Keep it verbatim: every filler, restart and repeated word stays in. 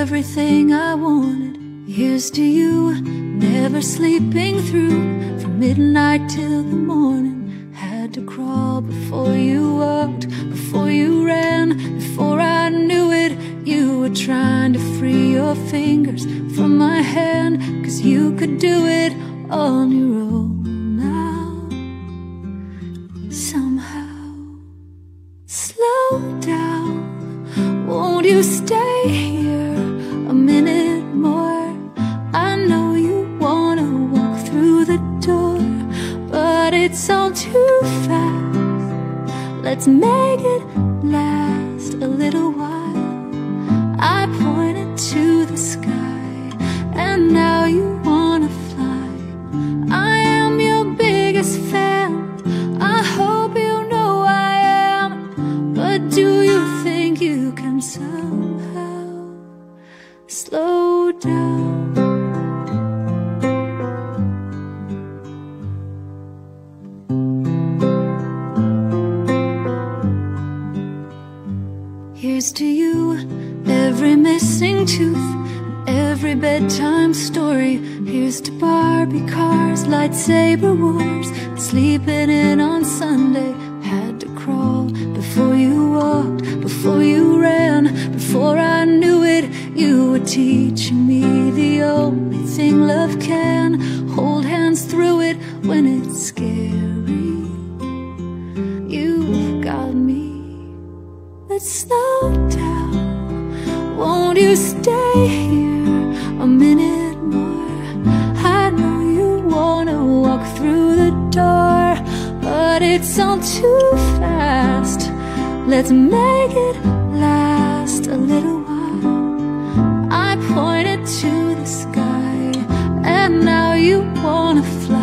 everything I wanted. Here's to you, never sleeping through, from midnight till the morning. Had to crawl before you walked, before you ran, before I knew it. You were trying to free your fingers from my hand, 'cause you could do it on your own now. Somehow, slow down, won't you stay here a minute more? I know you wanna walk through the door, but it's all too fast. Let's make it last a little while. I pointed to the sky, and now you wanna fly. I am your biggest fan, I hope you know I am. But do you think you can somehow slow down? Here's to you, every missing tooth, every bedtime story. Here's to Barbie cars, lightsaber wars, sleeping in on Sunday. Had to crawl before you walked, before you ran, before I knew it. You were teaching me the only thing love can. Hold hands through it when it's scary. You've got me. Let's slow down, won't you stay here a minute more? I know you wanna walk through the door, but it's all too fast. Let's make it last a little while. I pointed to the sky, and now you wanna fly.